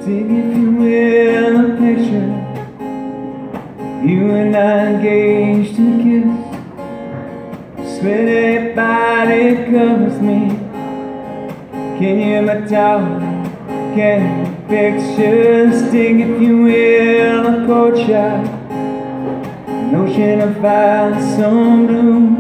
Take, if you will, a picture. You and I engaged in a kiss. Sweaty body covers me. Can you hear my darling? Can you picture? Take, if you will, a cold shot. An ocean of violet, some blue.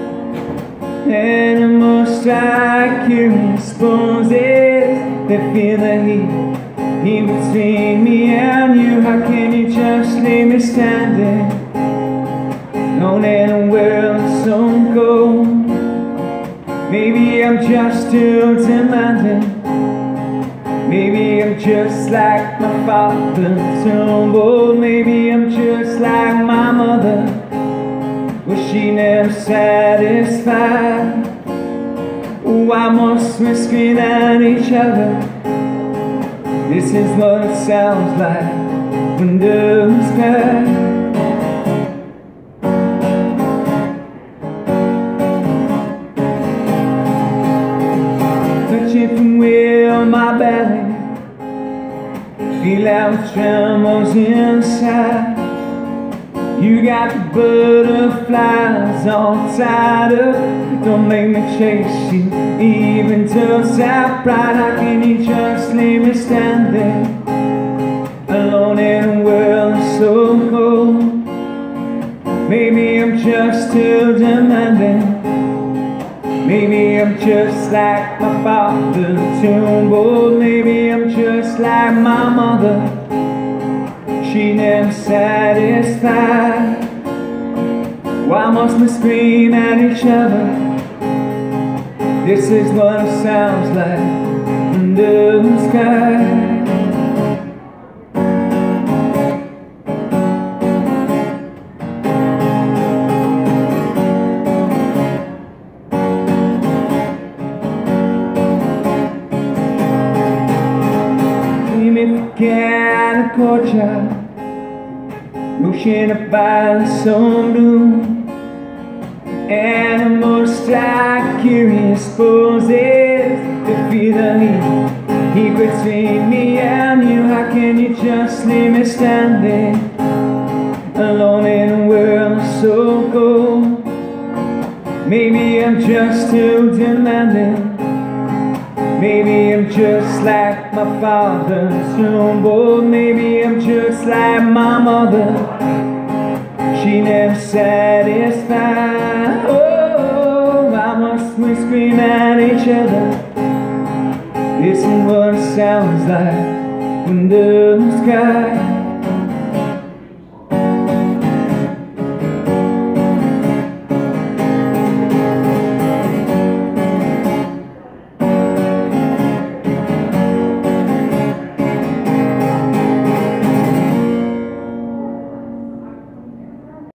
Animals strike curious poses. They feel the heat between me and you. How can you just leave me standing alone in a world so cold? Maybe I'm just too demanding. Maybe I'm just like my father, too bold. Maybe I'm just like my mother. Was she never satisfied? Why must we scream at each other? This is what it sounds like when doves cry. Touch, if you will, my belly. Feel how it trembles inside. You got the butterflies all tied up. Don't make me chase you, even till Sept. How can you just leave me standing alone in a world so cold? Maybe I'm just too demanding. Maybe I'm just like my father, too bold. Maybe I'm just like my mother. She never satisfied. Why must we scream at each other? This is what it sounds like under the sky. Dream if you can, a courtyard. Ocean of violet, some blue. Animals strike curious poses. To feel the heat between me and you. How can you just leave me standing alone in a world so cold? Maybe I'm just too demanding. Maybe I'm just like my father, too bold. Maybe I'm just like my mother. She never satisfied. Oh, why must we scream at each other? This is what it sounds like under the sky.